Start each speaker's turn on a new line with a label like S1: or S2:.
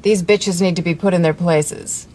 S1: These bitches need to be put in their places.